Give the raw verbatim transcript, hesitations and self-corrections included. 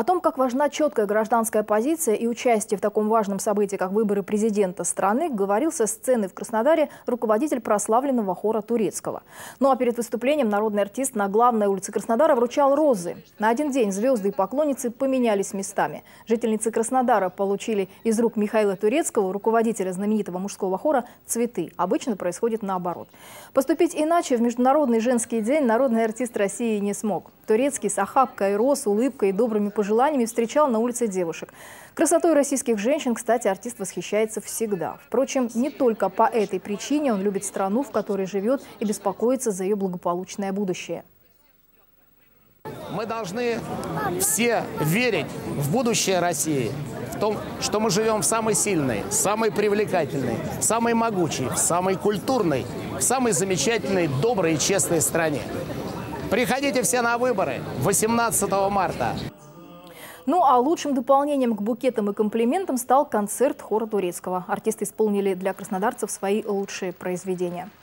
О том, как важна четкая гражданская позиция и участие в таком важном событии, как выборы президента страны, говорил со сцены в Краснодаре руководитель прославленного хора турецкого. Ну а перед выступлением народный артист на главной улице Краснодара вручал розы. На один день звезды и поклонницы поменялись местами. Жительницы Краснодара получили из рук Михаила Турецкого, руководителя знаменитого мужского хора, цветы. Обычно происходит наоборот. Поступить иначе в Международный женский день народный артист России не смог. Турецкий с охапкой роз, улыбкой и добрыми пожеланиями встречал на улице девушек. Красотой российских женщин, кстати, артист восхищается всегда. Впрочем, не только по этой причине он любит страну, в которой живет, и беспокоится за ее благополучное будущее. Мы должны все верить в будущее России, в том, что мы живем в самой сильной, самой привлекательной, самой могучей, самой культурной, самой замечательной, доброй и честной стране. Приходите все на выборы восемнадцатого марта. Ну а лучшим дополнением к букетам и комплиментам стал концерт хора турецкого. Артисты исполнили для краснодарцев свои лучшие произведения.